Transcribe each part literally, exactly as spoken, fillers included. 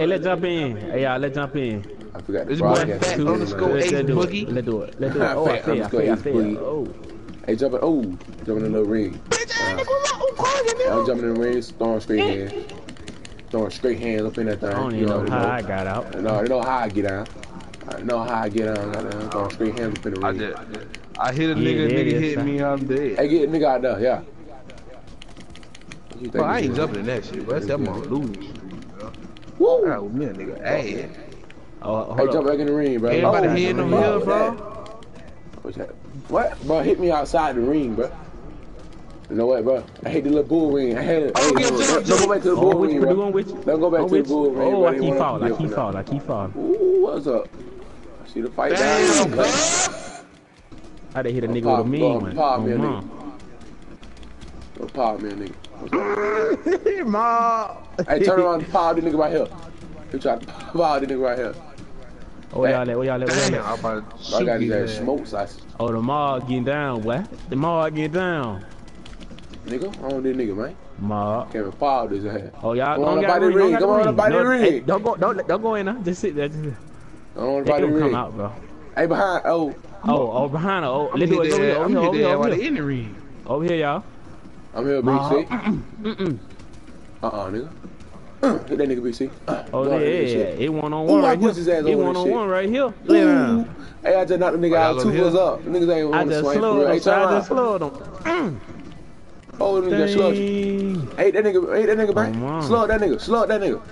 hey, let's jump in. Hey, y'all, let's jump in. I forgot the This boy broadcast. fat underscore Let's eight do boogie. it. Let's do it. Let's do it. Oh, I Fat fail. I underscore fail. I eight fail. boogie. Oh. Hey, jumping. Oh, jumping in the ring. Uh, I'm jumping in the ring, throwing straight hands. Throwing straight hands up in that thing. I don't You even know already how know. I got out. No, I know how I get out. I know how I get out. I'm throwing straight hands up in the I ring. did. I hit a Yeah, nigga, there it nigga is, hit son. me, I'm dead. Hey, get a nigga out there, yeah. You think Bro, I you ain't should- jumping in that shit, bro. That's that mother losing. Woo! I owe me a nigga ass. Oh, Hey, hold jump up. back in the ring, bro. Everybody Oh, hitting them bro, here, what bro. that? What's that? What? Bro, hit me outside the ring, bro. You know what, bro? I hate the little bull ring. I hate it. Oh, Hey, get no, jump, don't, don't go back to the Oh, bull which ring, Perdue bro. on which? Don't go back On to the which? bull ring. Oh, bro. I They keep wanna falling. I be keep up falling. I keep falling. Ooh, what's up? I see the fight Damn, down. bro. I done hit a Go nigga pop- with a mean go one. pop Oh, me a mom. Go pop me a nigga. What's up? Ma. Hey, turn around and pop the nigga right here. You try to pop the nigga right here. Oh, y'all let, oh, y'all let, oh, y'all Damn, let. I'm about to I shoot got his you. ass smoke sausage. Oh, the mall getting down, what? The mall getting down. Nigga, I don't need nigga, man. Mall. Can't even pop this ass. Oh, y'all Come on, don't got nobody the ring. ring. Don't Come got on, the ring. nobody No, ring. hey, don't go, don't, don't go in there. Just sit there. Just, I don't want they nobody don't come ring. out, bro. Hey, behind. Oh, Oh, oh, behind her. Oh, I'm let's do it. hit Over here, that- over I'm here, hit over that here, while over they here. in the ring. Over here, y'all. I'm here, Ma. B C. Mm-mm. Uh-uh, nigga. Uh, hit that nigga, B C. Uh, Oh, go yeah, ahead, nigga, yeah. shit. It one on Ooh, one I right here. pushed his ass It over one this on shit. one right here. Lay Ooh. down. Hey, I just knocked the nigga Oh, out. y'all Two over here? was up. Niggas ain't I want to just swing for real. slowed Hey, him. turn I around. just slowed him. Mm. Oh, nigga, slow. Dang. Hey, that nigga, hey, that nigga, Oh, man. man. Slow that nigga, slow that nigga.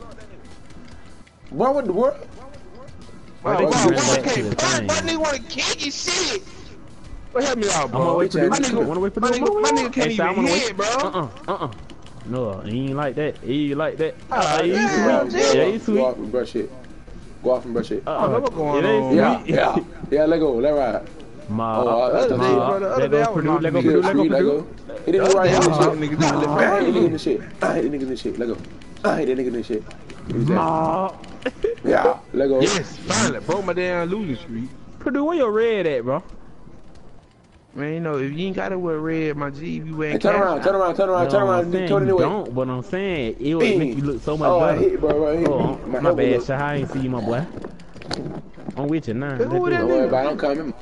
Boy, what the world? Why they Bro, keep why running back can't to the why thing? why nigga wanna kick your shit? Well, help me out, I'm bro. gonna wait for Bitch, them. my nigga- Wanna wait for my them? nigga- my nigga can't Hey, so I even wanna hit, wait. bro. Uh-uh, uh-uh. No, he ain't like that. He ain't like that. Ah, Uh, he yeah, sweet. yeah. Yeah, he Go sweet. off and brush it. Go off and brush it. Uh-uh. I don't know what's going It ain't on. Yeah, sweet. yeah, yeah. Let go, let ride. Ma, Oh, I- I other thought day, you- bro, the other let day I go was Perdue, let go knocking Perdue, Kill let go street, let Perdue. go. Hit that nigga right other in day the I was shit. knocking niggas down. I hit the nigga in the shit. I hit the nigga in the shit. Let go. I hit that nigga in the shit. Exactly. Ma. Yeah, let go. Yes, finally, broke my damn losing streak. Perdue, where your red at, bro? Man, you know, if you ain't got it with red, my G, if you Hey, ain't turn cash around, out. turn around, turn around, No, turn I'm around. saying Turn it you away. don't, but I'm saying it would make you look so much Oh, I better. hit, bro, bro. I hit. Oh, My my head bad, was Sha. I ain't see you, my boy. I'm with you now. Hey, Let's who do that Don't it. worry about it. I'm coming.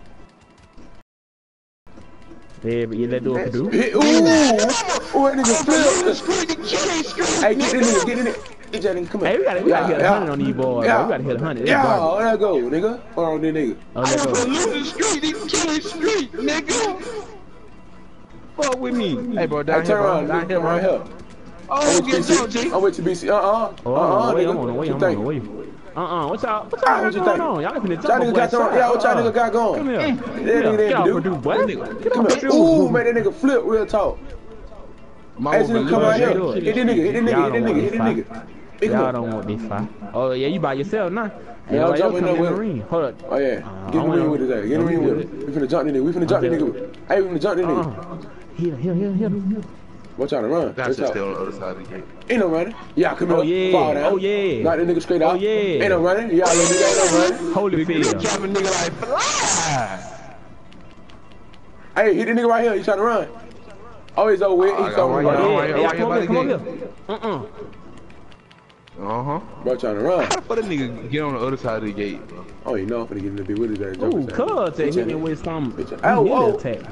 Yeah, but yeah, let's do it, Perdue. Hit. Ooh, ooh, that nigga flipped. Hey, get the nigga, get the nigga. Get that nigga, come here. Hey, we gotta, we gotta hit a Yeah, hundred on these boys, yeah. bro. We gotta hit a hundred. That's Yeah, garbage. let go, nigga. Hold on, this nigga. Oh, let's go. losing streak, they killing streak, nigga. Fuck with me. Hey, bro, Hey, down here, turn bro. around, Down nigga. here, Come right bro. here. Oh, I'm get with jumped, you, G. B C. I'm with you, B C. Uh-uh. Oh, I'm on Uh-uh, the way. nigga. I'm on the way. What you I'm on the think? way. Uh-uh. What y'all, what Ah, y'all what got you going think? on? Y'all finna Y'all jump niggas a got boy some, yeah, what y'all side. niggas got going? Come here. That Come nigga here. didn't Get out, do. Perdue, boy. Nigga, Get Come out, here. Perdue. Ooh, make that nigga flip real talk. My Hey, this nigga come right here. do it. Hit this nigga, hit this nigga, Y'all hit this don't nigga, hit want this this nigga. Big Y'all one. don't want this fight. Oh, yeah, you by yourself now. Ain't Man, I'm nobody else jumping coming in in the with ring. Hold up. Oh, yeah. Uh, Get in I the don't ring know. with his ass. Get in the Don't ring be with with him. We finna jump this nigga. We finna jump this nigga. Hey, we finna jump this nigga. Uh-uh. Hit him, hit him, hit him, hit him. Watch out to run. That's Watch just out. still on the other side of the gate. Ain't no running. Yeah, come Oh, here. yeah. Fall down. Oh, yeah. Knock that nigga straight Oh, out. yeah. Ain't no running. Y'all little nigga ain't no running. Holyfield. Drop a nigga like fly. Hey, hit the nigga right here. He trying to run. Oh, he's over with. Oh, I He's got over one with. right Oh, here. yeah. right Hey, here, come right over here, come here. over here. Uh-uh. Uh-huh. Bro trying to run. How the fuck that nigga get on the other side of the gate, bro? Oh, you know I'm finna get in the big with his ass. Ooh, jumping cuz Bitch, hit me ain't with some Bitch, oh, immediate oh. attack.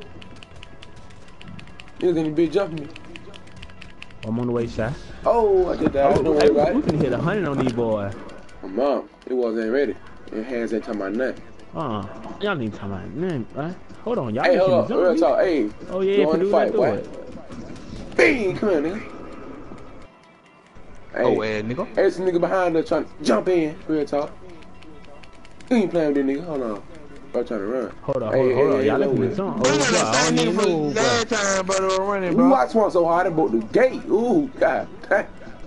Niggas in the big jumping me. I'm on the way, Shy. Oh, I did that. Don't Hey, worry we, about we it. can hit a hundred on these boys. My mom, it wasn't ready. Your hands ain't talking about nothing. Uh, y'all ain't talking about nothing, right? Hold on, y'all Hey, ain't hold finna up. jump Real me. talk. Hey. Oh yeah, go in Perdue, the fight, let's do boy. it. Bing! Come here, nigga. Hey. Oh, ass nigga. Hey, this nigga behind us trying to jump in. Real talk. You ain't playing with this nigga. Hold on. Bro trying to run. Hold on, Hey, hold on, hold hey, on. hey, Y'all hey, ain't hey, finna jump. Bro, Oh, that bro, I same don't nigga even from know, bro. last time, bro, they were running, Ooh, bro. I swung so hard I broke the gate. Ooh, god dang.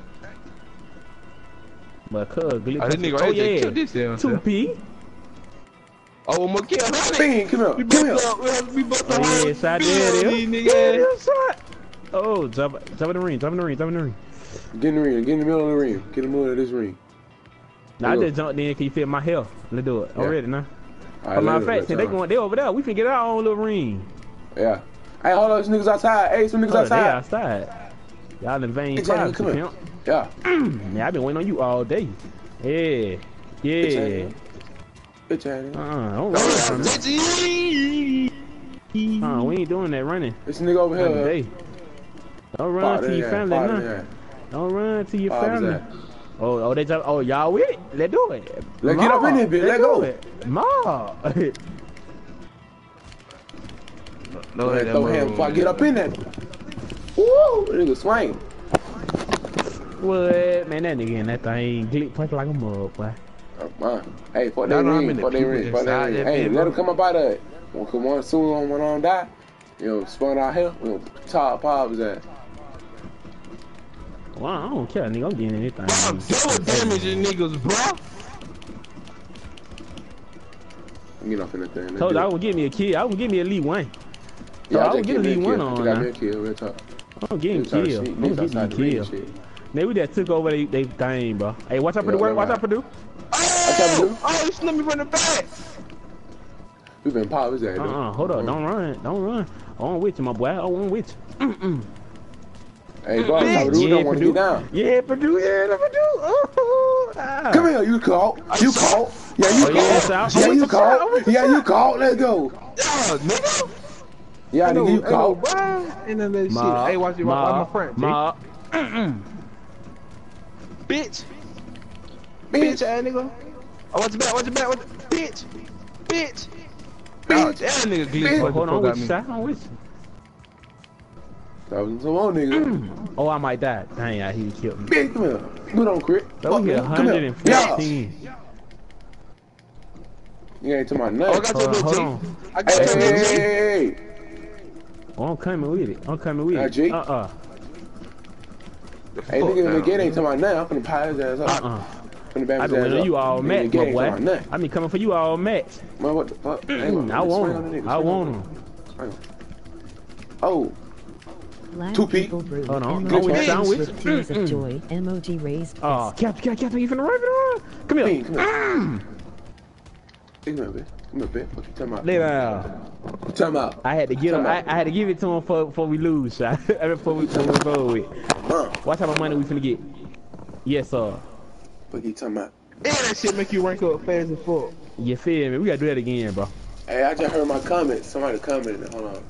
But cuz, glitch. Oh, this nigga oh right there yeah, killed this damn two self. P. Oh, I'm gonna kill honey. Bing, come here. We Come bust here. up, we have to be bust Oh up yeah, hard shot bill there, on there. these Yeah, niggas. yeah, shot. Oh, jump, jump in the ring, jump in the ring, jump in the ring. Get in the ring. Get in the middle of the ring. Get in the middle of this ring. Now I Let go. just jumped in. Can you feel my health? Let's do it. I'm Yeah. ready now. All But matter let of it- fact, since let they it going, they over there. We finna get our own little ring. Yeah. Hey, hold on. Some niggas outside. Hey, some niggas Oh, they outside. outside. Y'all in vain Hey, Johnny, privacy, come here. pimp. Yeah. Man, I've been waiting on you all day. Yeah. Yeah. Bitch ass. Uh-uh, don't run from me. Uh, we ain't doing that running. This nigga over Not here. today. Don't run to your family now. Don't run to your family. Oh, oh, they just, oh, y'all with it? Let's do it. Let's get up in this bitch. Let's go. Ma. No, that throw him before I get up in that. Woo, nigga swing. What? Man, that nigga in that thing glitch punch like a mug, boy. Oh, man. Hey, fuck that ring, fuck that ring, fuck that ring. Hey, let him come up out of it. Cause one soon when on die, you know, spawn out here, we gonna top pop his ass. Well, I don't care, nigga. I'm getting anything. I'm double damaging niggas, bro. I'm getting off in the thing. Told you I would give me a kill. I would give me at least one. Yeah, I would get a lead one on. Got me a kill, real talk. I'm getting kill. I'm getting kill. They we just took over they, they thing, bro. Hey, watch out for the work. Watch out for Perdue. Oh, oh, he slipped me from the back. We been pop his ass. Uh-uh, hold up. Don't run. Don't run. I want with you, my boy. I want with you. Mm-mm. Hey, bro, Perdue yeah, don't want to get down. Yeah, Perdue. Yeah, Perdue. Oh, ah. Come here, you caught. You caught. Yeah, you oh, caught. Yeah, yeah you caught. Yeah, you caught. Let's go. Yeah, nigga. Yeah, nigga, you caught. And then that shit. Hey, watch you. Watch my friend. Ma. Bitch. Bitch, ass nigga. Oh, watch your back. Watch your back. Watch your... Bitch. Bitch. Bitch. That nigga glitch. Hold on, with you. I'm with you. That was some old nigga. Oh, I might die. Dang, yeah, he killed me. Bitch, come here. Good on crit. So we hit one hundred fifteen. Yeah. You ain't to my nut. Oh, I got your little G. I got your little G. Hey. Oh, I'm coming with it. I'm coming with it. Uh-uh. Hey, nigga, the gate ain't to my nut. I'm finna pile his ass up. Uh-uh. I been winning you all match, my boy. I been coming for you all match. Man, what the fuck? I want him. I want him. Oh. Two P. Hold on. I'm with you. I'm with you. Tears of joy. Emoji raised. Oh, Captain, Captain, Captain, you finna run, finna run. Come here. Come here. Come here, bitch. Come here, bitch. What you talking about? Lay down. Talking about. I had to get him. I, I had to give it to him before, before we lose, shot. before we before we go with. Uh. Watch how much money we finna get. Yes, sir. What you talking about? Yeah, that shit make you rank up fast as fuck. You feel me? We gotta do that again, bro. Hey, I just heard my comments. Somebody commented. Hold on.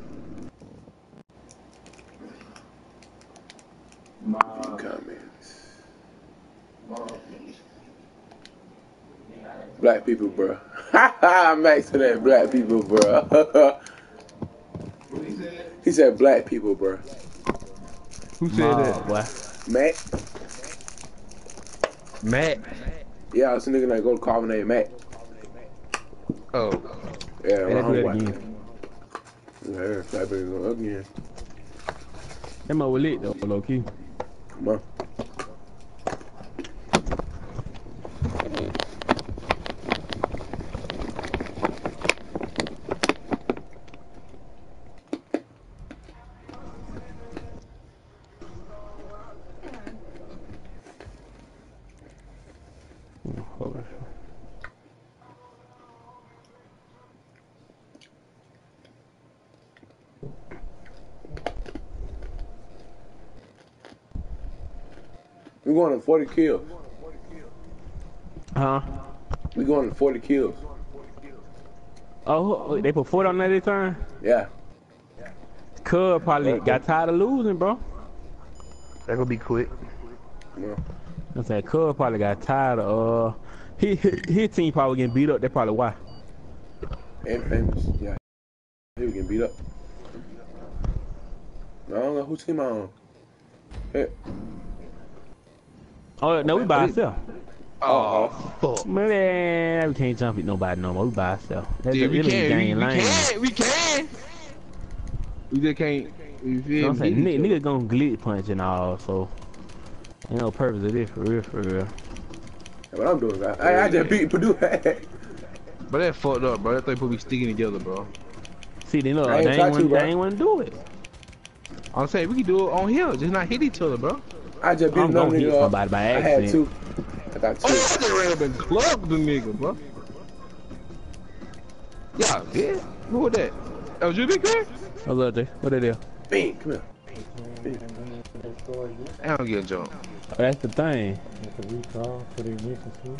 My comments. Black people, bro. I'm back to that black people, bro. He said black people, bro. Who said Ma, that? boy. Matt. Matt. Yeah, I was a nigga that go to call me name Matt. Oh. Yeah, Hey, let's do that white. again. Yeah, black people go again. That mother was lit though, low key. Come on. We going to forty kills. Huh? We going to forty kills. Oh, they put forty on that this time? Yeah. Cub probably got tired of losing, bro. That gonna be quick. Yeah. I said Cub probably got tired of, uh, his, his team probably getting beat up. That's probably why. And famous. Yeah. He was getting beat up. I don't know who team I'm on. Hey. Oh, no, we by ourselves. Oh, fuck. Man, we can't jump at nobody no more. We by ourselves. That's Yeah, we really can, we, we lane. can, we can. We just can't, you feel You know what I'm me? saying? Nigga, nigga gonna glitch punch and all, so ain't no purpose of this, for real, for real. What I'm doing, man. I, I just beat Perdue. But that fucked up, bro. That thing put me sticking together, bro. See, they know I ain't they try ain't, to, want, bro. they ain't want to do it. I'm saying we can do it on here, just not hit each other, bro. I just beat I'm another gonna hit nigga up. somebody by I accident. had two. I got two. Oh, I just ran up and clubbed the nigga, bro. Yeah, yeah. Who was that? That was you, Big Craig? What's up, Jay? What they do? Bing, come here. I don't get a jump. Oh, that's the thing. It's a recall for the ignition too.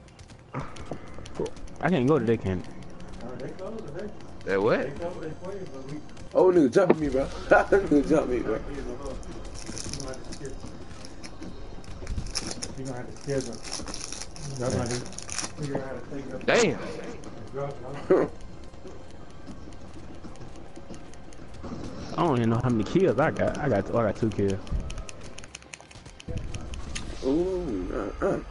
I can't go to that can. That what? Oh, nigga jumping me, bro. Nigga jump me, bro. You gonna have to schedule. Y'all gonna have to figure out how to take it up. Damn. I don't even know how many kills I got. I got, oh, I got two kills. Ooh, uh, uh.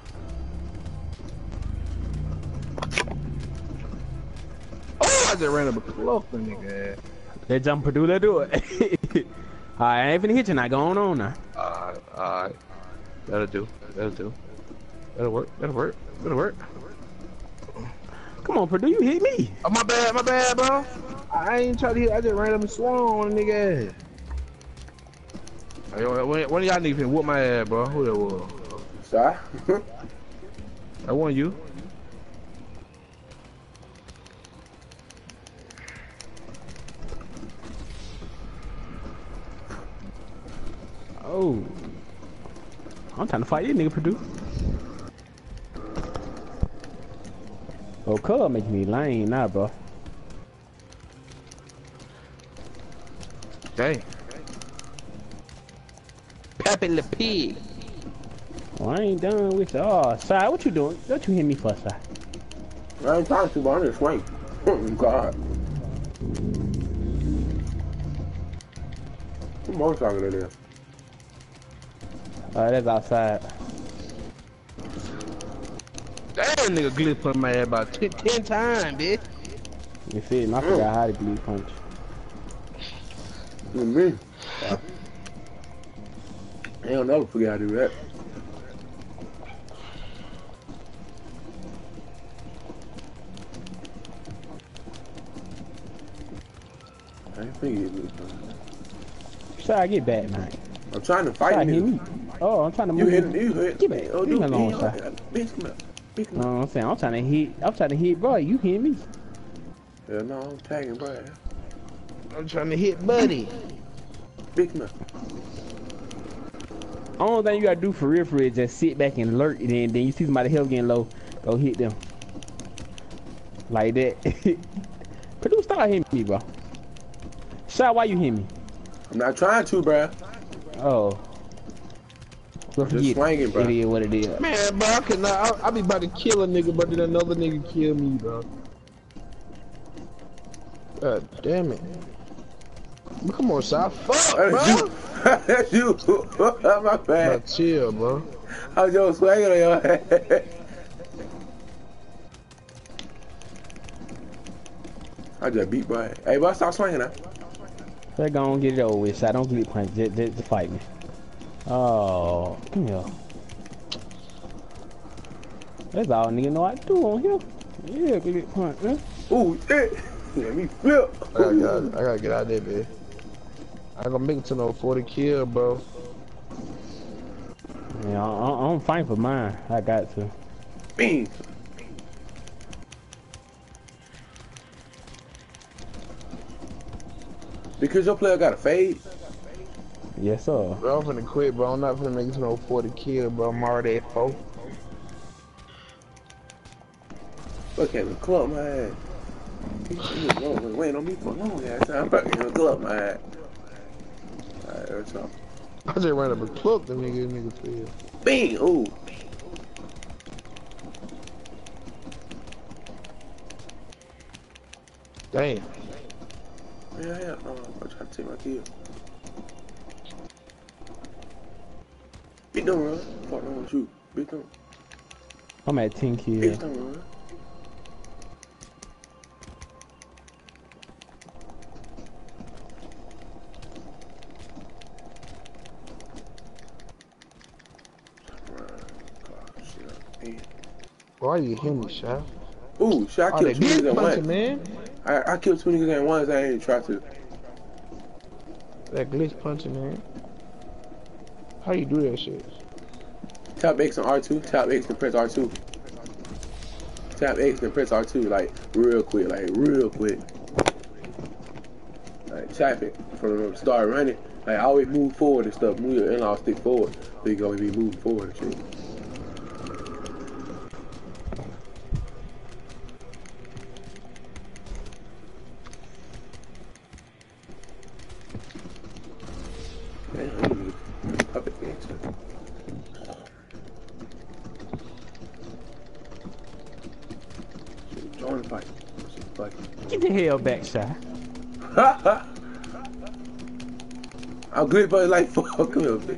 Oh, I just ran up a cloak, nigga. Let's jump Perdue, let's do it. Alright, I ain't finna hit you now. Go on on now. Alright, alright. That'll do. That'll do. That'll work. That'll work. That'll work. Come on, Perdue, you hit me. Oh, my bad, my bad, bro. I ain't trying to hit. I just ran up and swung on a nigga ass. Hey, one, one of y'all niggas finna whoop my ass, bro. Who that was? Sorry? That wasn't you. Oh. I'm trying to fight this nigga, Perdue. Oh, Cub making me lame now, bro. Dang. Pepe Le Pig. Well, I ain't done with you. Oh, Si, what you doing? Don't you hit me for, Si? I ain't talking to you, but I'm just swing. God. What motorcycle it is? Alright, that's outside. Damn, nigga glitch put my ass about ten, ten times, bitch. You feel me? I forgot how to bleed punch. You me? Yeah. I don't never forget how to do that. I ain't thinking it. Si, get back, man. I'm trying to fight Si, hit you. me. Oh, I'm trying to You move. hit, you hit. Get back. Oh, Leave dude, me alone, you Si. bitch, come up. Bitch, come No, up. I'm saying I'm trying to hit. I'm trying to hit, bro. You hit me. Yeah, no, I'm tagging, bro. I'm trying to hit Buddy. Big man. Only thing you gotta do for real, for real, is just sit back and lurk, and then, then you see somebody health getting low, go hit them. Like that. Perdue, stop hitting me, bro. Shot, why you hit me? I'm not trying to, bro. Oh. Well, Just swinging, bro. It is what it is. Man, bro, I cannot. I, I be about to kill a nigga, but then another nigga kill me, bro. God damn it. Come on, Si. Fuck, bro. That's you. My bad. Bro, chill, bro. I was just swinging on your head. I just beat bro. Hey, bro, stop swinging now. Let's go and get it over with, so I don't get punched. Just, just, just fight me. Oh, come here. That's all nigga know I do on here. Yeah, get punch, man. Ooh, shit. Let me flip. I gotta, I gotta get out there, man. I ain't gonna make it to no forty kill, bro. Yeah, I, I'm fighting for mine. I got to. Bing. Because your player got a fade? Yes, sir. Bro, I'm finna quit, bro. I'm not finna make it to no forty kill, bro. I'm already at four. Look at me, club my ass. Wait on me for a long ass time. I'm gonna club my ass. Alright, that's all. I just ran up a cloak, the nigga, nigga feel. Bing! Ooh. Damn. Yeah, yeah, no, I'm trying to take my kill. Bitch, don't run. Fuck, don't want to shoot. Bitch, don't. I'm at ten kills. Bitch, don't run. Why you hit me, shot? Ooh, shit, I Oh, killed two niggas at once. man. I, I killed two niggas at once, I ain't even try to. That glitch punching, man. How you do that shit? Tap X and R two, tap X and press R two. Tap X and press R two, like, real quick, like, real quick. Like, tap it from the start running. Like, always move forward and stuff, move your inlaw stick forward. They gonna be moving forward and shit. Damn, puppet dancer. Join the fight. Get the hell back, Shy. Ha ha! I'm good, but like fuck. Come here, bitch.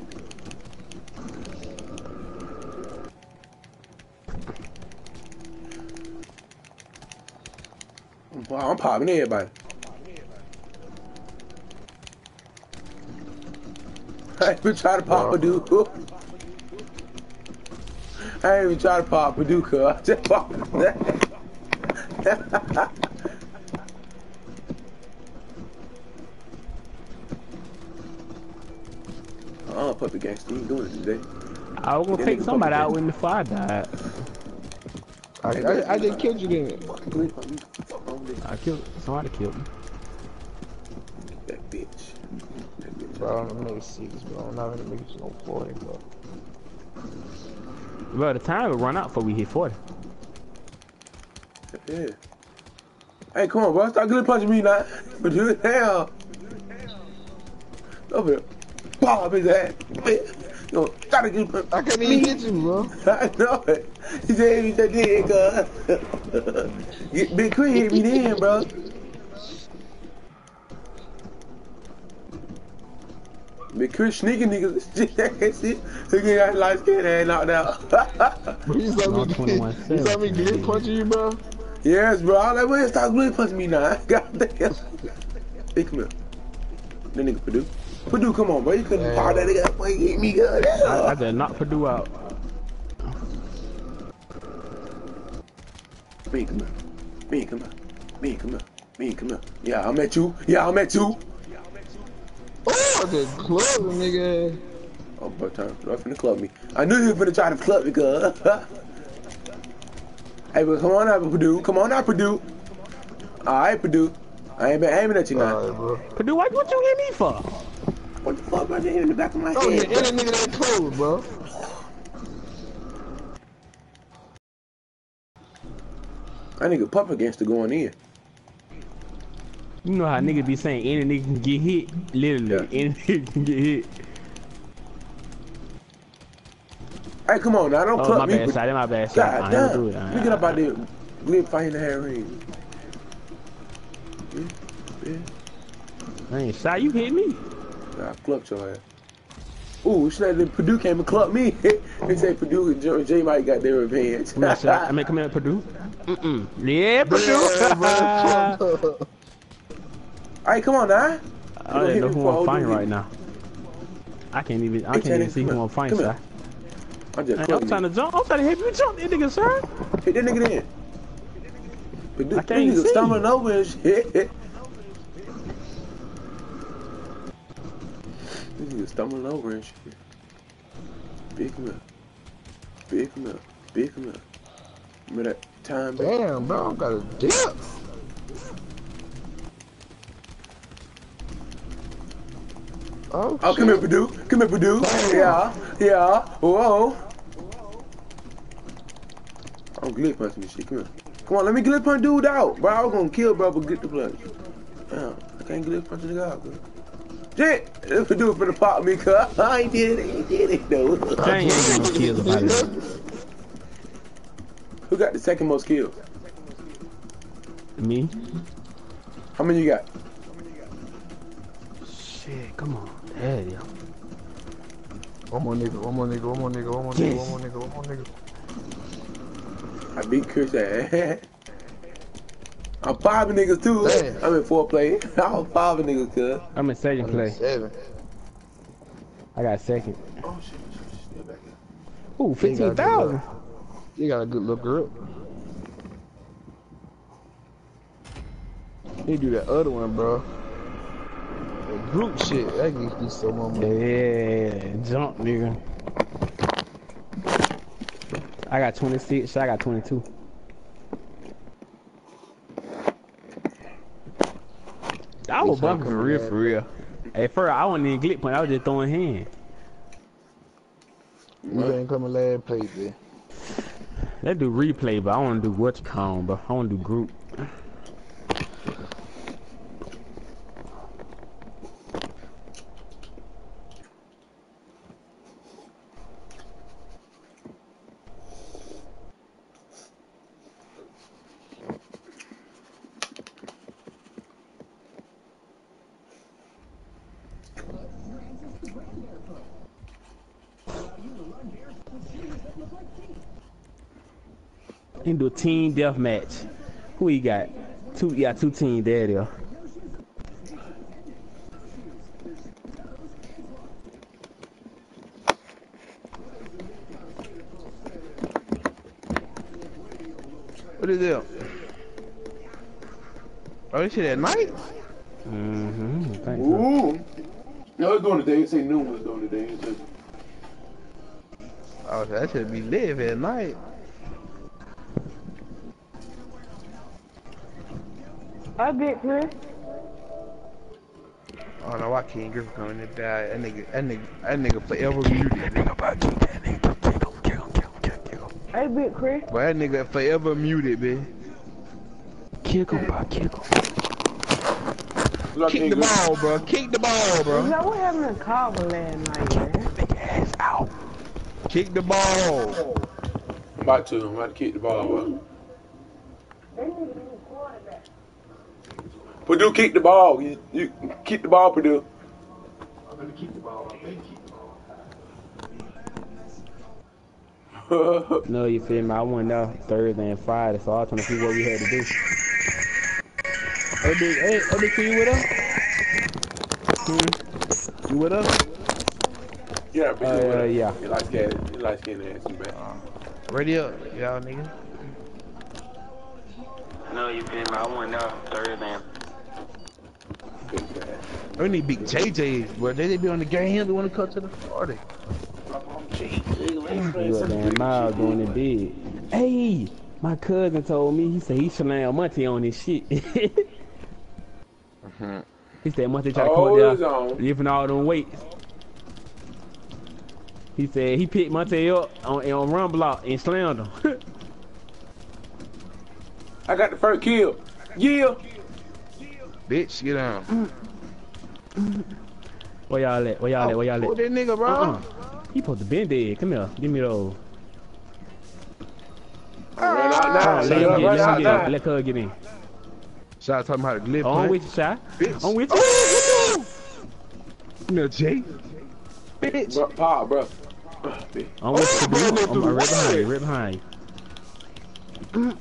Wow, I'm popping everybody. I ain't even try to pop Perdue. I ain't even try to pop Perdue, cuz I just popped that. Oh, puppy gangster, you ain't doing it today. I was gonna take somebody out with me before I died. I, I, I just killed you then. I killed somebody killed me. That bitch. That bitch. Bro, I'm gonna make six, bro. I'm not gonna make it to no forty, bro. Bro, the time will run out before we hit forty. Yeah. Hey, come on, bro. Stop good punching me now. But you hell. Over here. Bob his ass. Yo, try to get I can't even get you, bro. I know it. He said he said did, cuz. Get Big Chris hit me then, bro. Big Chris sneaking niggas. See? Look at that light skin ass knocked out. You saw me, you saw me glitch punching you, bro? Yes, bro. I was like, well, stop glitch punching me now. Goddamn. Hey, come here. That nigga Perdue. Perdue, come on, bro. You couldn't power that nigga up. Boy, you hit me good. I, I did not Perdue out. Me, come here. Me, come here. Me, come here. Me, come here. Yeah, I'm at you. Yeah, I'm at you. Oh, the club, nigga. Oh, bro, turn. You're finna club me. I knew you were finna try to club me, cuz. Hey, but come on out, Perdue. Come on out, Perdue. Alright, Perdue. I ain't been aiming at you now. Right, bro. Perdue, what, what you hit me for? What the fuck, bro? They in the back of my Oh, head. yeah, and that nigga that close, bro. That nigga puppet gangster going in. You know how niggas be saying any nigga can get hit? Literally, Yeah. any nigga can get hit. Hey, come on now. Don't Oh, club my me. bad side, my bad side. God I ain't damn. gonna do it. Let me get up out there. Glib fight in the hair ring. Yeah, yeah. I ain't shy, you hit me. Nah, I clubbed your ass. Ooh, shit, the Perdue came and clubbed me. They say Perdue and J, J might got their revenge. I'm not sure. I mean, come here, Perdue. Mm-mm. Yeah, Perdue. Yeah, Alright, come on now. I don't even know who I'm fighting right now. I can't even, I Hey, can't even Channing, see come who I'm fighting, Come sir. here. I'm just Hey, I'm clubbing trying to jump. I'm trying to help you jump, that nigga, sir. Hit that nigga in. But this I can't nigga see. stumbling over and shit. This nigga stumbling over and shit. Pick him up. Pick him up. Pick him up. Remember that time, baby? damn, bro, I got a dip. Oh, Oh, come here, Perdue. Come here, Perdue. Yeah, yeah. Whoa. I'm glitch punching this shit. Come here. Come on, let me glitch punch dude out. Bro, I was gonna kill bro, but get the blood. Damn, I can't glitch punch the nigga out, bro. Shit, if Perdue finna pop me, cuz. I ain't did it. He did it, though. I ain't getting no kills about it. Who got the second most kills? Me? How many you got? Shit, come on. There you go. One more nigga, one more nigga, one more nigga, one more nigga, one more nigga, one more nigga. I beat Chris ass. I'm five niggas too. Damn. I'm in four play. I'm five niggas, cuz. I'm in second place. Seven. I got second. Oh shit, shit, shit. Still back here. Ooh, fifteen thousand. You got a good little grip. They do that other one, bro. The group shit, that gives me so much money. Yeah, jump, nigga. I got twenty-six, so I got twenty-two. I was bumping for real, for real. At first, I wasn't even glitch point, I was just throwing hands. You ain't coming last place, man. Let's do replay, but I want to do what you call, but I want to do group. You can do a team deathmatch. Who you got? Two, you got two teams there, there. What is that? Oh, this shit at night? Mm-hmm. I think Ooh. No, it's doing the day. It's ain't noon. It's doing the day. It's just... Oh, that should be live at night. I bet, Chris. Oh no, I can't Griffin coming to die. That nigga, that nigga, that nigga forever muted. That nigga about to that nigga. Kick him, kick him, kick him, kick him. I bet, Chris. But that nigga forever muted, man. Kick him, bro. Kick him. Kick the ball, bro. Kick the ball, bro. Yo, what happened in Carbon last night, man? Big ass out. Kick the ball. I'm about to. I'm about to kick the ball, bro. Purdue, kick the ball. You, you kick the ball, Purdue. I'm gonna kick the ball. I'm gonna kick the ball. No, you feel me? I went out Thursday and Friday, so I was trying to see what we had to do. Hey, big, hey, hey, big, you with us? Hmm? You with us? Yeah, but Uh, uh, yeah. You like scared. You like scared ass, you man. Ready up, y'all nigga. No, you feel me? I went out Thursday. We need big J Js, bro. They, they be on the game. They want to come to the party. You a damn mile doing it big. Hey, my cousin told me, he said he slammed Monty on his shit. Mm-hmm. He said Monty tried to Oh, come it's down, on. lifting all them weights. He said he picked Monte up on, on run block and slammed him. I got the first kill. Yeah. Bitch, get down. Where y'all at? Where y'all at? Where y'all Oh, at? that nigga, bro. Uh-uh. He supposed to been dead. Come here. Give me those. Run out now. Let Let him her get, run let him out get now. in. Let her get in. Shout talking about the glip. Oh, I'm with you, Shy. Bitch. I'm with you. Oh, come here, Jay. Bitch. Bro, Pop, bro. I'm with you, Oh, dude. bro, I'm, I'm right what? behind you. Right behind you.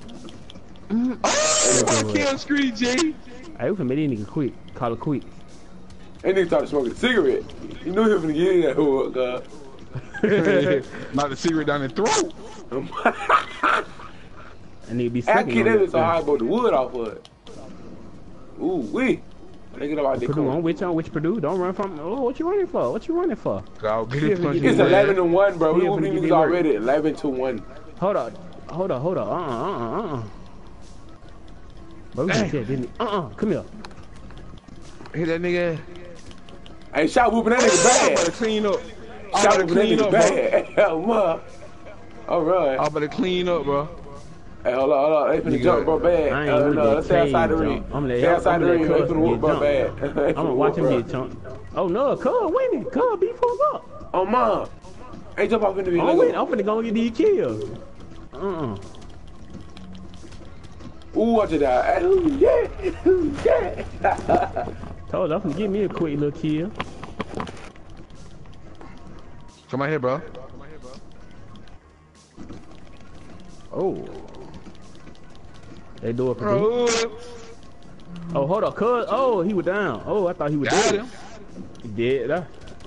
Oh, kill screen, Jay. Hey, we can make these niggas quick. Call it quick. That nigga started smoking a cigarette. You knew he was gonna get in that hole, God. Not the cigarette down the throat. I need to be I sucking kicked on that it. so hard I broke the wood off of it. Ooh, wee. They get up out there. Purdue, I'm with you. I'm with you, Purdue. Don't run from. Oh, what you running for? What you running for? I'll get Yeah, it punched It's in the eleven to head. one, bro. We Yeah, whooping finna these get niggas that work. already. Eleven to one. Hold up. Hold up. Hold up. Uh uh uh uh. Bro, we just said, didn't he? Uh uh. Come here. Hit that nigga. Hey, shot whooping that nigga I'm about to bad. clean up. I'm Shot about to whooping that clean nigga up, bro. bad. Hell, ma. All right. I'm about to clean up, bro. Hey, hold on, hold on. They finna Nigga, jump, bro, bad. I ain't Uh, with no, that let's stay outside the cage, ring. y'all. I'm gonna Stay let outside the I'm ring. gonna They let finna Cuz whoop, bro, get bad. jumped. I'm gonna watch him get jumped. Oh no, Cuz winning. Cuz beat folks up. Oh, ma. Hey, jump off into me. I'm Let's winning. go. I'm finna go get these kills. Uh uh. Ooh, watch it out. Hey, ooh, yeah. Ooh, yeah. Told you, I'm finna give me a quick little kill. Come out here, bro. Oh. They do it for me. Bro. Oh, hold up, Cuz. Oh, he was down. Oh, I thought he was Got dead. him. He dead, huh?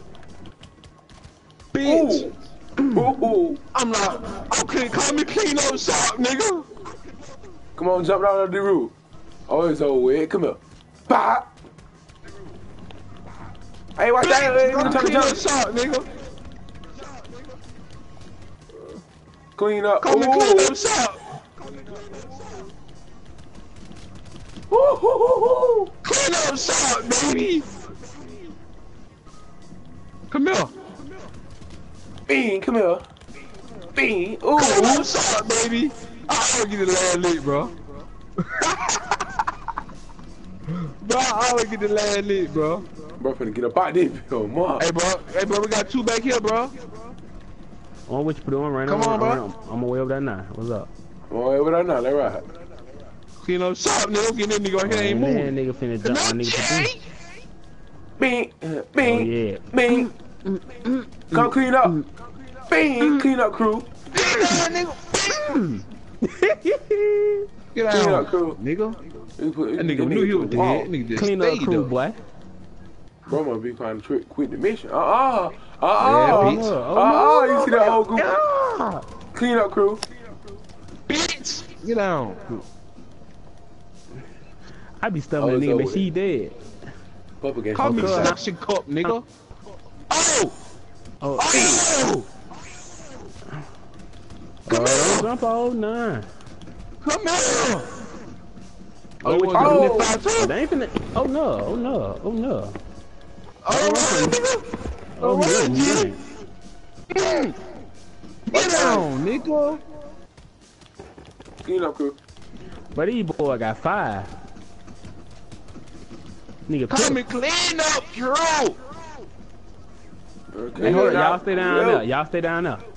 Bitch. Ooh. Ooh. I'm not. Okay, call me clean up shop, nigga. Come on, jump down on the roof. Oh, it's over with. Come here. Pop. Hey, watch that. Hey, Bitch, let me try to clean up jump. shop, nigga. Clean up. Call me Ooh. clean up shop. Ooh, ooh, ooh, ooh. Clean up shop, baby. Come here. Bean, come here. Bing. Ooh. What's up, baby? I always get the last lick, bro. Bro, I always get the last lick, bro. Bro, finna get up out there, bro. Mom. Hey, bro. Hey, bro, we got two back here, bro. On which Perdue right now? Come on, bro. I'm on my way over that nine. What's up? Oh, hey, what I know? Let right. Clean up shop, nigga. Get that nigga right here. Ain't Man, moving. nigga finna jump on nigga Perdue. Bing. Oh Bing. yeah. Bing. Come clean up. Bing. Clean up, crew. Get Clean out, up, crew. nigga. That That nigga knew you was dead. Nigga just Clean up stayed crew, up. boy. Bro, I'm gonna be trying to trick, quit the mission. Uh uh. Uh Yeah, uh. bitch. Uh uh. You see that whole group? Ah. Clean up, crew. Bitch. Get down. I be stumbling Oh, oh, it's nigga, over but she dead. Pup against Call me Okay. suction cup, nigga. Oh! Oh, Oh! oh don't jump on nine. Come here! Oh, Oh, what you oh. doing? Oh, they ain't finna. Oh no! Oh no! Oh no! Alright, nigga. Oh, Alright, he G. running. Mm. Get down, nigga. Clean up, crew. But these boy got five. Nigga, Come put- and clean up, crew. Okay. Hey, hold on, now. y'all stay down Yo. there. Y'all stay down there.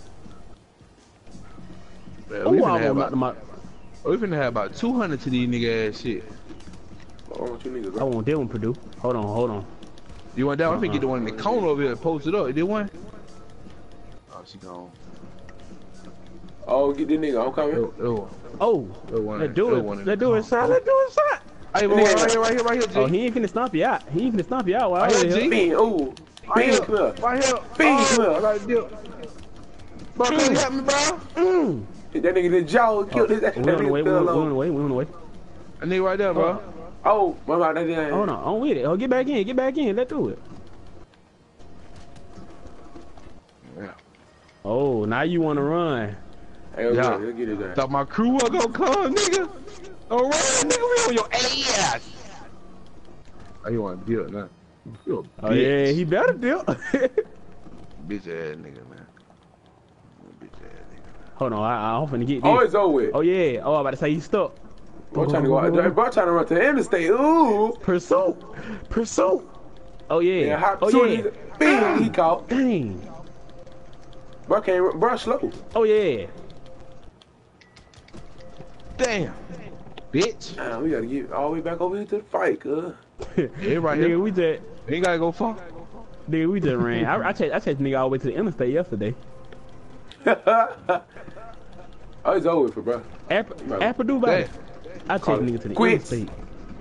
Man, Oh, we, I finna have almost knocked about, him out. we finna have about two hundred to these nigga ass shit. I want you niggas, I bro. want that one, Perdue. Hold on, hold on. You want that one? I'm finna Uh-uh. get the one in the corner over here and post it up. Did one? Oh, she gone. Oh, get this nigga. I'm coming. Yo, yo, Oh, yo, one let's in- do yo, it. one in Let's the do it, corner. son. Let's do it, son. Hey, bro, right here, right here, right here, G. Oh, he ain't finna stomp you out. He ain't finna stomp you out. While I Right was here, here. G. Bing. Ooh. Right Bing, here, come here. right here. Bing, Oh, come here. I got a deal. Bro, can you help me, bro? Mm. Hit that nigga in the jaw. Killed his ass. We That on the way. nigga We on, fell we on the off. way. We on the way. A nigga right there, bro. Oh, my bad. That nigga. Hold on. I'm with it. Oh, get back in. Get back in. Let's do it. Yeah. Oh, now you want to run. Hey, okay, Yeah. let's get his ass. Thought my crew was gonna come, nigga. All right, nigga, we on your ass. Oh, you want to deal now? You a Oh, bitch. yeah. He better do. Bitch ass nigga, man. Bitch ass nigga. Hold on. I, I'm finna get Oh, this. it's over with. Oh, yeah. Oh, I'm about to say he's stuck. Bro trying to go out. Bro trying to run to the interstate. Ooh. Pursuit. Pursuit. Oh, yeah. Yeah, hot Oh, soon yeah. as Bing, he caught. Dang. Bro can't. Bro slow. Oh, yeah. Damn. Bitch. Damn, we gotta get all the way back over here to the fight, cuz. Yeah, right Nigga, here. we just, You ain't gotta go far. nigga, we just ran. I, I chased, I chased nigga all the way to the interstate yesterday. Oh, it's over with for bro. At, Bro. at Perdue, baby. Damn. I chased Call it nigga to the quits. interstate.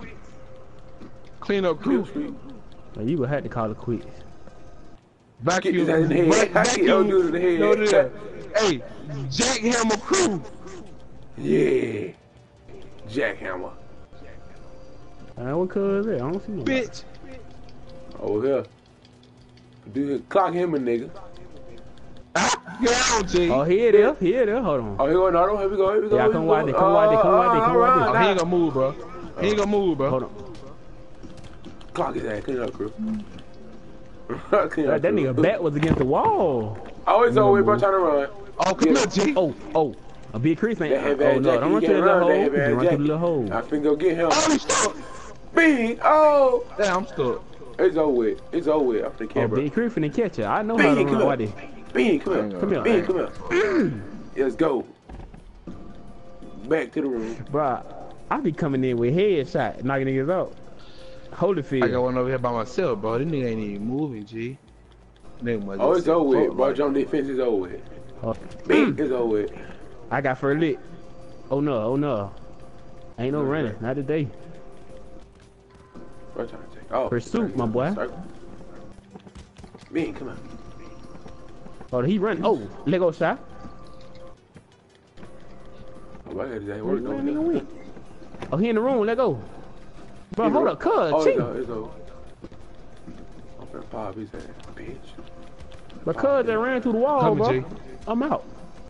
Clean up Kill crew. street. So you would have to call it quits. Vacuum. Get his ass in the head. Vac- Back it, oh, dude, in the head. No, no, no. Hey, jackhammer crew. Yeah. Jackhammer. I what color is that? I don't see no. Bitch. Over here. Dude, clock him a nigga. Ah, get out, G. Oh, here it is. Here it is. Hold on. Oh, here we go, Nardo. Here we go. Here we go. Yeah, here come we wide go. there, come wide there, come wide there, come wide there, come wide there. Oh, he ain't gonna move, bro. He ain't gonna move, bro. Hold on. Clock his ass. Clean it up, crew. Clean it That, up, that crew. nigga back was against the wall. Oh, it's over with, bro. move. Trying to run. Oh, come here, G. Oh, oh. A big crease ain't. That heavy Oh ass no, jacket, don't he run to can't the little run, hole. that heavy Just ass run to the jacket. little hole. I finna go get him. Oh, he's stuck. Bing! Oh! Damn, I'm stuck. It's over with. It's over with. After the Oh, camera. big crease finna catch you. I know how to Bing, run. come Why here. they? Bing, come here. Come here. Bing, come here. Let's go. Back to the room. Bruh, I be coming in with headshot, knocking niggas out. Holyfield. I got one over here by myself, bro. This nigga ain't even moving, G. Nigga must Oh, just it's sit over with. fuck Bro, right. jump this fence is over with. Oh. Bing, it's over with. I got for a lick. Oh no, oh no. Ain't no running, not today. Bro, trying to take. Oh. Pursuit, my boy. Circle. Bing, come on. Oh, he run. Oh, let go shot. Oh, my God, that Where, work where over nigga there. went? Oh, he in the room. Let go. Bro, He hold ro- up, cuz. Oh, it's chill. over. It's over. I'm finna pop his ass, bitch. But cuz that ran through the wall, Coming, bro. G. I'm out.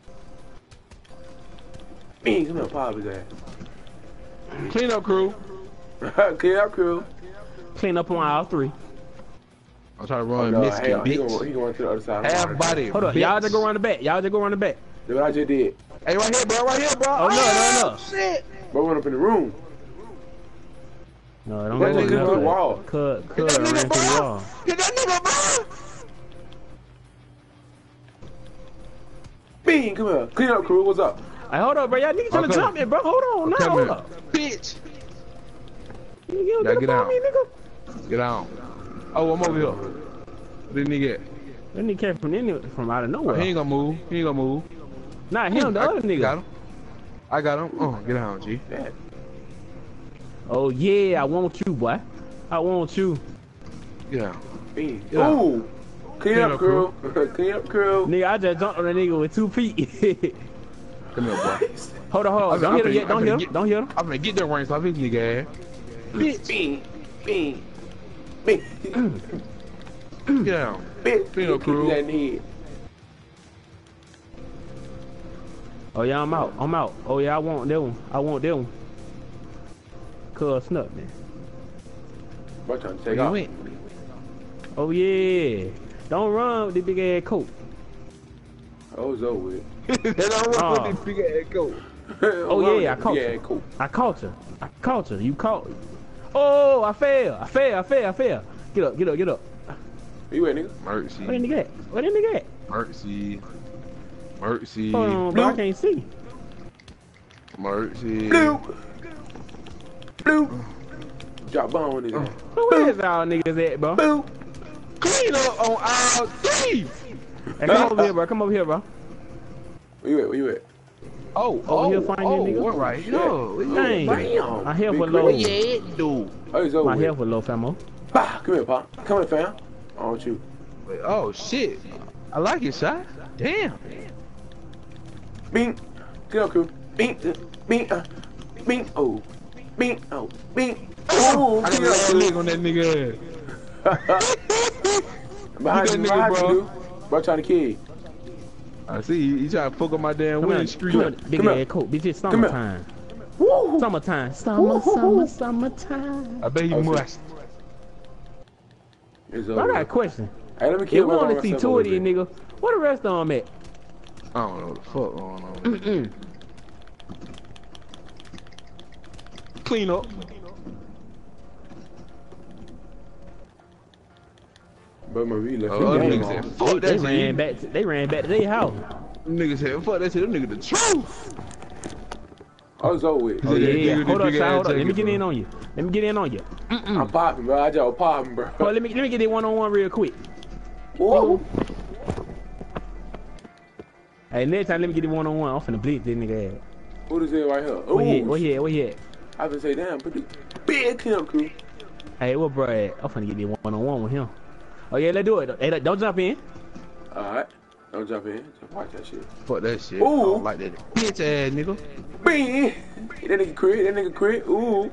Bing, come here, pop his ass. Clean up, crew. Clear up, crew. Clean up on aisle three. I'm trying to Oh, run no, Michigan, hell, he bitch. gonna, he gonna run to the other side. Half body. Hold up, bitch. y'all just go around the back. Y'all just go around the back. That's what I just did. Hey, right here, bro. Right here, bro. Oh, no, no, no. Shit. Bro went up in the room. No, don't That go nigga through through the wall. Cut, Get cut, that ran nigga, through the bro. wall. Get that nigga, bro. Bean, come here. Clean up, crew. What's up? Hey, hold up, bro. Y'all niggas trying to Okay. jump me, bro. Hold on, now, Come hold here. up. Bitch. You you Yeah, get get up on out. me, nigga. Get on. Oh, I'm over here. What did he get? That nigga came from in from out of Oh, nowhere. he ain't gonna move. He ain't gonna move. Not him, the I other nigga. Got him. I got him. Oh, get on, G. Yeah. Oh yeah, I want you, boy. I want you. Get on. Bean. Yeah. Ooh. Clean, Clean up, up, crew. Clean up, crew. Nigga, I just jumped on a nigga with two feet. Come here, boy. Hold on, hold on. I'm Don't hit finna- him yet. I'm Don't finna hit him. get- Don't hit him. I'm gonna get that ring so I his nigga ass. Bitch. Bean. Bean. Bean. Get down. Bitch. Clean up, crew. That in the head. Oh yeah, I'm out. I'm out. Oh yeah, I want that one. I want that one. Cuz snuck, man. Bro trying to Where take you off. went? Oh yeah. Don't run with this big ass coat. Oh, it's over with. That don't Oh. run with this big ass coat. Oh yeah, I caught Yeah, you. cool. I caught you. I caught you. You caught. Oh, I fell. I fell. I fell. I fell. Get up. Get up. Get up. Where you at, nigga? Mercy. Where the nigga at? Where the nigga at? Mercy. Mercy. Hold on, bro. I Bloop. can't see. Mercy. Bloop. Bloop. Drop bomb on his ass. Where is y'all niggas at, bro? Boop. Clean up on our team. Hey, come over here, bro. Come over here, bro. Where you at? Where you at? Oh, Over oh, here, find oh, that nigga. what right? Yo, Dang. Damn. My health Big was Chris. low. yeah, dude. Oh, it's over My with. health was low, famo. Bah, come here, Pop. Come here, fam. I want you. Wait, oh shit. I like it, shot. Damn. Bing. Get up, crew. Bing. uh, Bing. Uh, bing. Oh. Bing. Oh. Bing. Oh, I got get a up, last crew. leg on that nigga ass. Behind Get you, that nigga, behind bro. you, dude. Bro trying to kill you. I see you, you trying to fuck up my damn Come here, winning streak. come here, big Come here. ass coat. Bitch, it's Come here. summertime. Woo. Summertime. Summer, summer, summertime. I bet he Oh, shit. must. It's I over. got a with. question. Hey, let me If kill we my only myself see a two little of these bit. niggas, what the rest of them at? I don't know what the fuck going on. Mm-mm. Clean up. But my V left. Oh, me other game niggas on. said, They, fuck they that ran shit. back. To, they ran back to their house. Them niggas said, fuck that shit. Them niggas the truth. I was over with. Oh That yeah, nigga yeah. with Hold the up, big child. ass Hold up. Let me jacket, get bro. in on you. Let me get in on you. I'm popping, bro. I just popping, bro. Hold on, let me let me get it one on one real quick. Woo. Hey, next time let me get it one on one. I'm finna bleed this nigga ass. Who is it right here? Where he at? Ooh. Where he at? Where he at? I been say, damn, pretty big camp crew. Hey, what bro at? I'm finna get this one on one with him. Oh yeah, let's do it. Hey, don't jump in. Alright. Don't jump in. Just watch that shit. Fuck that shit. Ooh. I don't like that bitch ass nigga. Bing. That nigga crit. That nigga crit. Ooh.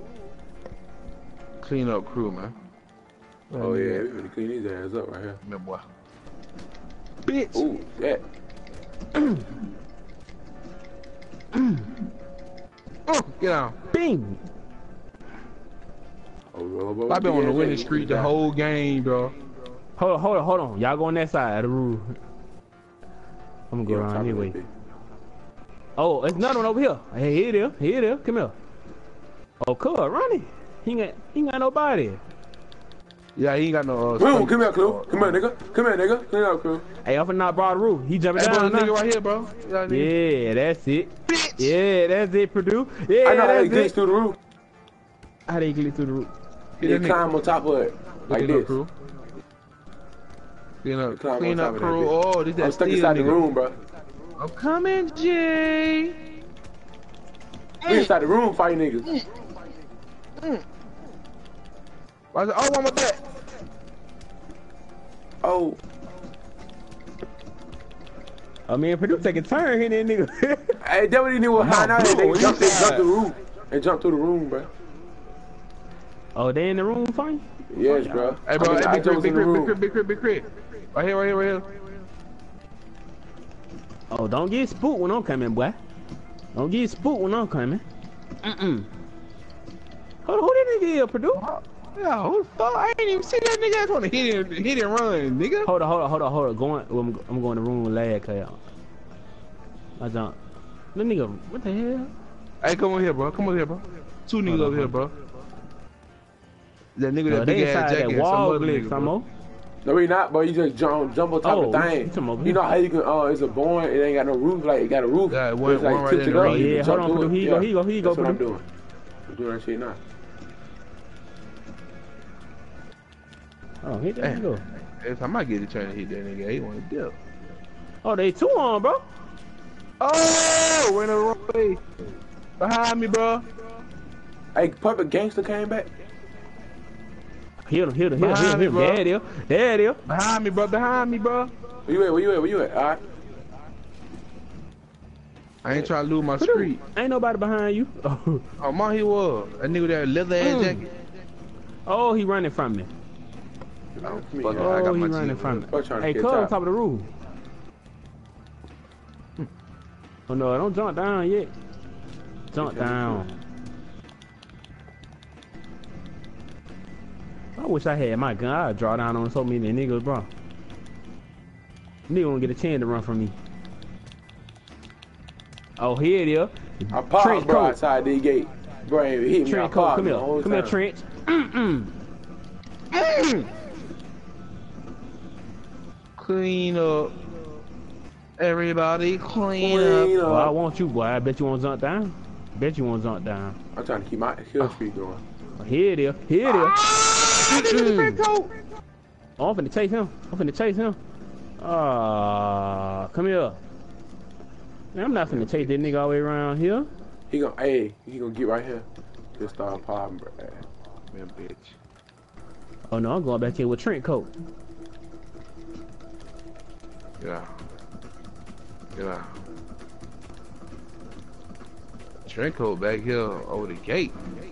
Clean up crew, man. Oh yeah, we finna clean his ass up right here. Man, boy. Bitch. Ooh, that. Oh, get on. Bing. Oh, bro, bro, I've been on the yeah, winning yeah, streak yeah. the whole game, bro. Hold on, hold on, hold on. Y'all go on that side of the room. I'm gonna go Yeah, around top here of way. that bitch. Oh, it's another one over here. Hey, here it is. Here it is. Come here. Oh, cool. Ronnie. He ain't got, he ain't got nobody. Yeah, he ain't got no. Uh, Ooh, space. come here, crew. Come here, nigga. Come here, nigga. Clean up, crew. Hey, I'm finna not borrow the roof. He jumping Hey, bro, down this nigga now. right here, bro. Yeah, nigga. Yeah, that's it. Bitch. Yeah, that's it, Perdue. Yeah, I know how they that's glitch it. through the roof. How they glitch through the roof? They Get that nigga. climb on top of it. Like Clean up this. crew. Clean up, Climb on clean top up of that crew. bitch. Oh, this that I'm stuck steel inside the nigga. room, bro. I'm coming, Jay. We inside the room fighting niggas. Why is it? Oh, one with that. Oh. I mean, Perdue taking turn here, that nigga. Hey, that what he knew was high now. blue They on jumped, they your jumped side. the roof. They jumped through the room, bro. Oh, they in the room fighting? Yes, bro. Hey, bro, I, mean, hey, I big jumped crit, in big the crit, big room. crit, big crit, big crit. Right here, right here, right here. Oh, don't get spooked when I'm coming, boy. Don't get spooked when I'm coming. Mm-mm. Hold on, who that nigga is, Perdue? Yeah, who the fuck? I ain't even see that nigga. I just want to hit him, hit and run, nigga. Hold on, hold on, hold on, hold on. Going, well, I'm, I'm going to room with lag, cause I jumped. That nigga, what the hell? Hey, come on here, bro. Come on here, bro. Two niggas over here, bro. That nigga, No, that they big ass inside jacket, that and some wall other glitch, nigga, some bro. more. No, we not, bro. You just jump, jump on top Oh, of the you thing. talking about You know how you can, uh, it's a barn, it ain't got no roof, like, it got a roof. Yeah, But one- it's like one right tipped in it the up, ring. you Yeah, can hold jump on, to Perdue. it. Here you Yeah. go, here you go, here you go, That's what I'm Perdue. doing. I'm doing that shit now. Oh, hit that Damn. nigga. Every time I get it trying to hit that nigga, he want to dip. Oh, they two on, bro. Oh, we're in the wrong way. Behind me, bro. Hey, Puppet Gangster came back. Hit him, hit him, hit him, hit Behind him. me, hit him. bro. There it is. There it is. Behind me, bro. Behind me, bro. Where you at? Where you at? Where you at? All right. I ain't trying to lose my Perdue, street. ain't nobody behind you. Oh, Oh, my, he was. That nigga with that leather ass Mm. jacket. oh, he running from me. Oh, Fuck it, Oh, I got he my running team. from me. Fuck trying to Hey, catch cuz on up. top of the roof. Oh no, don't jump down yet. Jump Okay, down. I wish I had my gun. I'd draw down on so many niggas, bro. Nigga won't get a chance to run from me. Oh, here it is. I popped, Trench bro, coat. outside the gate. Bro, ain't hit me. I Trench coat, popped come the here. whole Come here, time. Trench. Mm-mm. Mm. Clean up. Everybody clean, Clean up. Oh, I up. want you, boy. I bet you won't jump down. Bet you won't jump down. I'm trying to keep my kill streak going. Oh, here it is. Here it is. Mm-mm. Oh, I'm finna chase him. I'm finna chase him. Ah, come here. Man, I'm not finna chase that nigga all the way around here. He gonna, hey, he gonna get right here. He'll start popping, bro. Man, bitch. Oh no, I'm going back here with Trent coat. Get out. Get out. Trenco back here over the gate.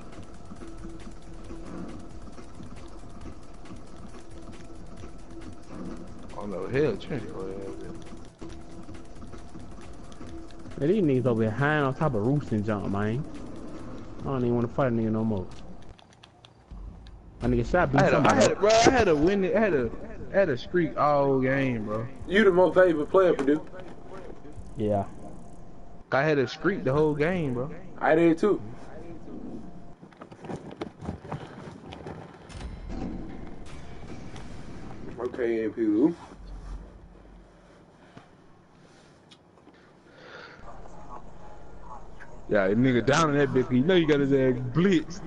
Oh no, hell, Trenco. Man, these niggas over here high on top of roofs and jump, man. I don't even want to fight a nigga no more. My nigga shot beat I had, a, I somebody had, a, up. bro, I had a win. I had a, I had a streak all game, bro. You the most favorite player, Perdue. Yeah. I had a streak the whole game, bro. I did too. Okay, M P U. Yeah, nigga down in that bitch. You know you got his ass blitzed.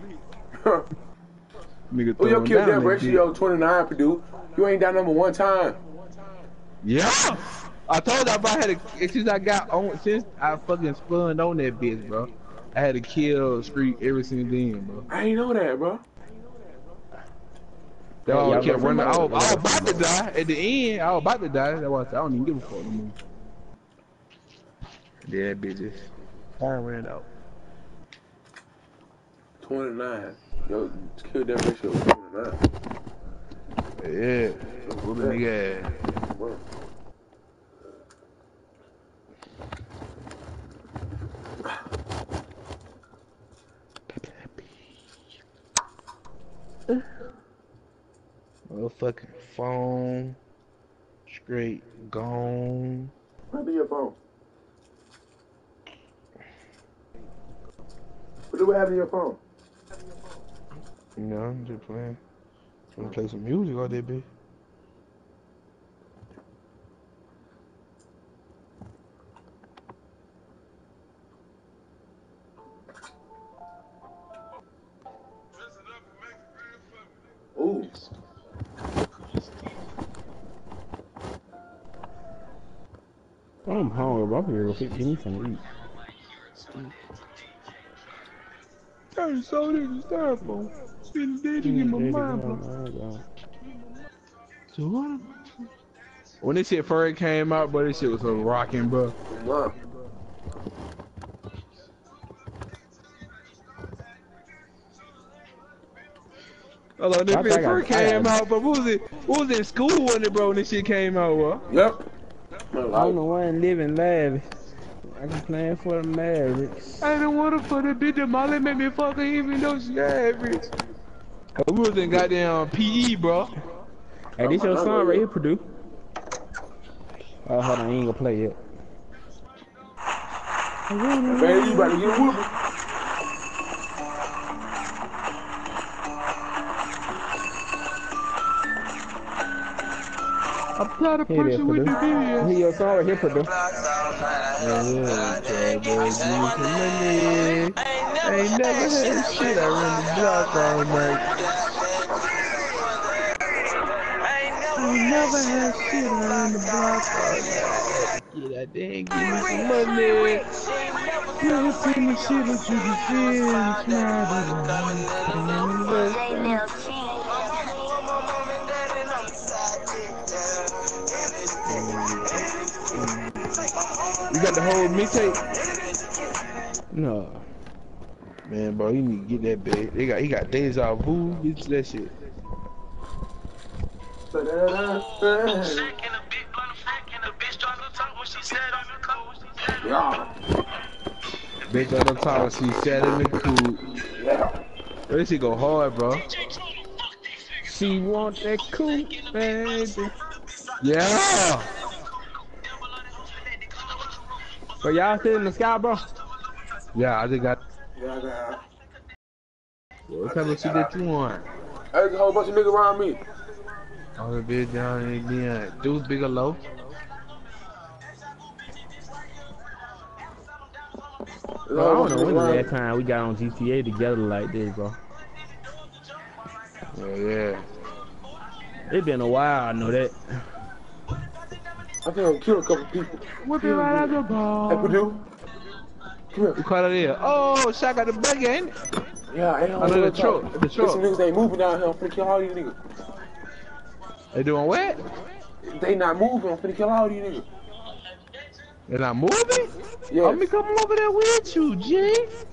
Nigga Who your throwing kill down death that ratio twenty-nine, Perdue? You ain't down number one time. Yeah. I told you if I had a, since I got on, since I fucking spun on that bitch, bro. I had a kill streak every single then, bro. I ain't know that, bro. They all Yeah, kept bro, running. I was, somebody- I was about to die. At the end, I was about to die. That's why I said, I don't even give a fuck no more. Yeah, bitches. I ran out. twenty-nine. Yo, kill death ratio is twenty-nine. Yeah. Whoop a nigga ass. Bro. Motherfucking phone. Straight gone. What be your phone? What do we have in your phone? You know, I'm just playing. Wanna play some music all day, bitch. Ooh. I'm hungry, bro. I'm gonna go get me something to eat. I'm so in the styrofoam. Been dating in my mind, bro. So what? When this shit first came out, bro, this shit was so rocking, bro. Wow. Hold on, this I shit think I- first I came got- out, but what was it? What was in school when it, bro? When this shit came out, bro? Yep. I don't know why I'm living lavish. I can plan for the Mavericks. I don't want to put a bitch in Molly make me fuck her even though she average. We was in goddamn P E, bro. Hey, this your song right here, Perdue. Oh, hold on, I ain't gonna play yet. Man, you about to get whooped. I'm tired of Hey there, pushing with the Perdue. video. Hey, your song right here, Perdue. Yeah, yeah, boy, give me some money. I ain't never had shit. I run the block all night. I ain't never had shit. I run the block all night. Get out there and give me some money. Put up in the shit that you can feel and smile to the You got the whole mixtape? No. Man, bro, you need to get that bag. They got, he got deja vu. Get that shit. Yeah. Bitch on the top, she sat in the coop. Yeah. This shit go hard, bro. She want that cool, baby. Yeah. But y'all still in the sky, bro? Yeah, I just got. Yeah, yeah. What type of shit that you want? There's a whole bunch of niggas around me. All the bitch down in the Deuce Bigelow. There's a Bro, I whole don't bunch of know when niggas the around last me. time we got on G T A together like this, bro. Oh yeah. It been a while, I know that. I think I killed a couple people. Whip it right out the ball. Hey, Perdue. Come here. We caught it here. Oh, shot got the buggy, ain't it? Yeah, I ain't on Under the the truck. The There's some truck. niggas ain't moving down here. I'm finna kill all these niggas. They doing what? They not moving. I'm finna kill all these niggas. They not moving? Yes. Let me come over there with you, G.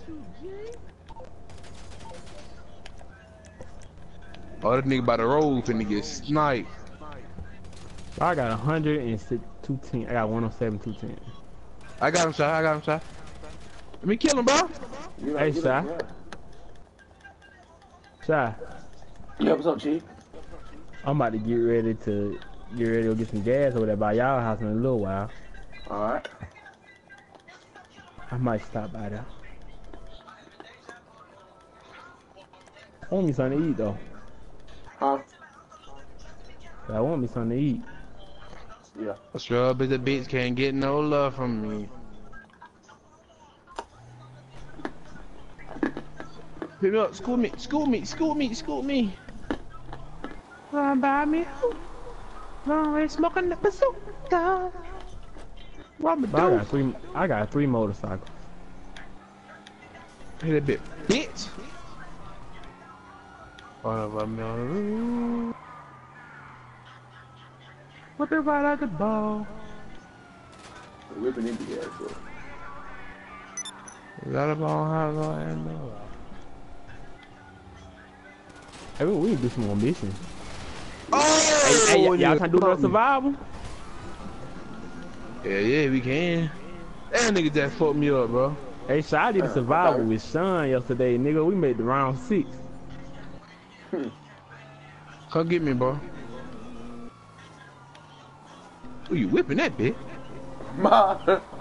Oh, that nigga by the road finna get sniped. I got one hundred and two ten. I got one oh seven, two ten. I got him shot. I got him shot. Let me kill him, bro. You know, Hey, you Shy. know, Shy, yeah. Yeah, what's up, Chief? I'm about to get ready to get ready to go get some gas over there by y'all house in a little while. Alright. I might stop by there. I want me something to eat though. Huh? I want me something to eat. Yeah. Shrub is a bitch, can't get no love from me. Pick me up, school me, school me, school me, school me. Run by me, long way smoking the bazooka. What me But I do? got three. I got three motorcycles. Hit that bitch, bitch. One of them on the roof. Whip it right out the ball. Whipping into the ass, bro. Is that a ball? How do I know? Hey, we we can do some more missions. Oh! Hey, hey, y'all can do the survival? Yeah, yeah, we can. That nigga just fucked me up, bro. Hey, so I did a survival with Sean yesterday, nigga. We made the round six. Come get me, bro. Who you whipping that bitch? Ma.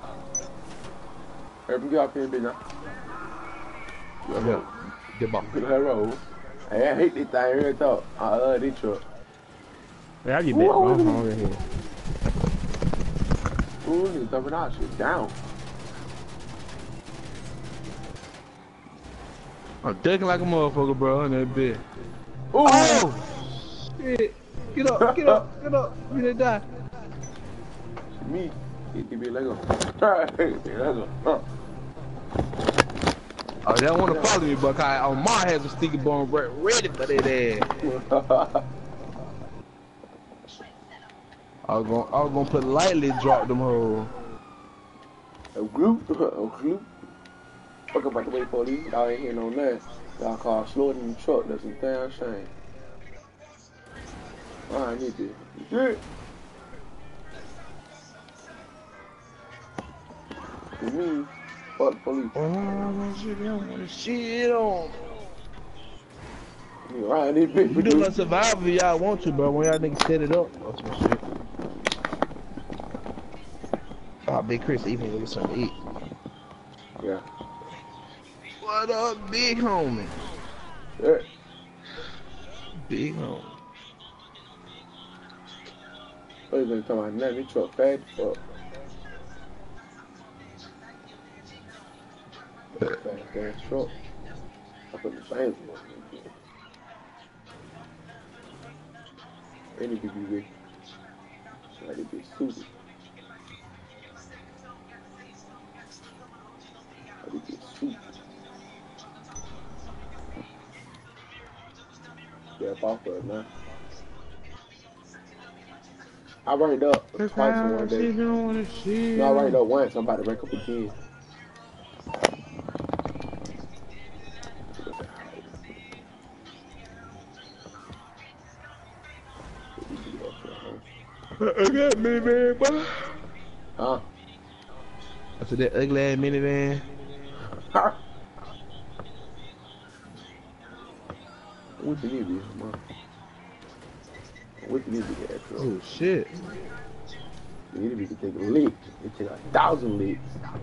Hey, we get up here, bitch, now. Yeah. Get ball. Look at her roll. Hey, I hate this thing right though. I love this truck. Hey, I get back, bro. I'm over here. Ooh, he's dumping our shit down. I'm ducking like a motherfucker, bro, in that bitch. Ooh. Oh! Shit. Get up, get up, get up. You didn't die. Me. Get the bitch, let go. Alright, let go. Huh. Oh, they don't want to follow me, but I on my head a sticky bone right ready for that ass. I was gonna, I was gonna put lightly drop them hoes. A group, a group. Fuck about to wait for these. Y'all ain't hearing on that. Y'all call slower than the truck. That's a damn shame. I need this. Shit. To me, fuck the police. Oh, shit, they don't want to shit on. You right, this bitch. We do a survival if y'all want to, bro. When y'all niggas set it up or some shit. Oh, Big Chris even with something to eat. Yeah. What up, big homie? Yeah. Big homie. Oh, you talking about nothing? This truck fast as fuck. Fast ass truck. I put the same one. Any big big. Like it be super. Like it be super. Yeah, off of it, man. I ranked up That's twice in how one she day. don't wanna see. No, I ranked up once. I'm about to rank up again. I got minivan, boy. Huh? I said that ugly ass minivan. What you need, man? What you need to get that truck? Oh shit. You need to be to take a leak. It take a thousand leaks.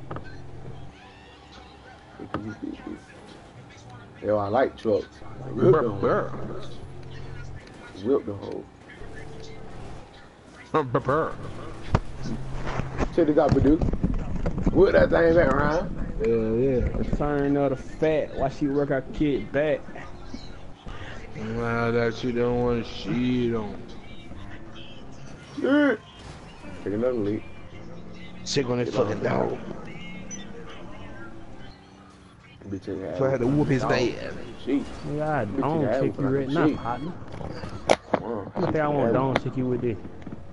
Yo, I like trucks. Whip the hole. Whip the hole. Check this out, Perdue. Whip that thing back around. Hell yeah. Return of the fat. Why she work her kid back? Wow, that shit don't want to shit on. Yeah. Take another leak. Sick on this fucking dog. Bitch, I So I had to whoop his ass. Sheet. Yeah, I don't Bitch, check you right now, sheet. partner. Wow. I think I want to don't check you with this.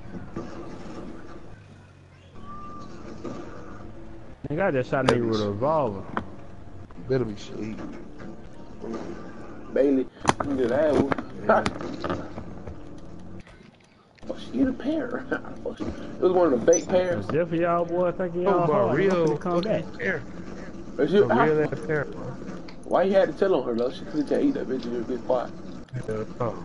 Nigga, I just shot a nigga with a revolver. Better be sweet. Bailey, you did that one. Oh, she get a pair. It was one of the fake pairs. It's just for y'all boys thinking Oh, y'all but hard. real Real come back. pair. Is A you, real ass pair. why you had to tell on her though? She could just eat that bitch and just be quiet. Yeah, oh.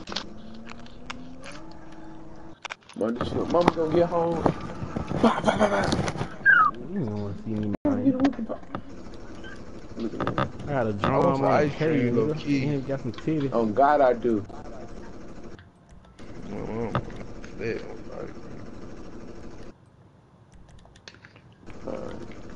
Mama, this shit, mama gonna get home. Bah, bah, bah, bah. You don't want to see me. Mama get a Man. whooping pop. Look at that. I got a I drum want on some my ice carry, cream, low nigga. key. And got some titties. On God, I do. Mm-hmm. Yeah, like, Alright.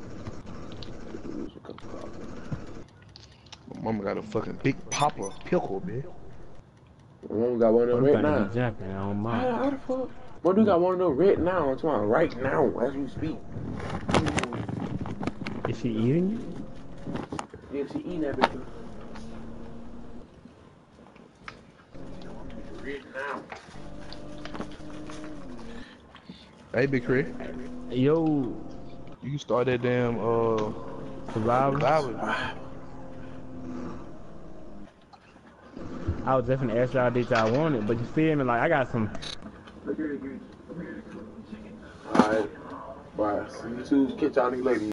my mama got a fucking big popper pickle, man. My mama got one of them I'm right trying to now. be jumping. I don't How, mind. how the fuck? My dude got one of them right now. I'm talking about right now as we speak. Is she eating you? Yeah, she eating that bitch. Right now. Hey, Big Chris, Yo, you can start that damn uh survivor. survivor. I was definitely ask y'all that y'all wanted, but you feel me? Like I got some. Alright. Bye. See you two. Catch y'all niggas later.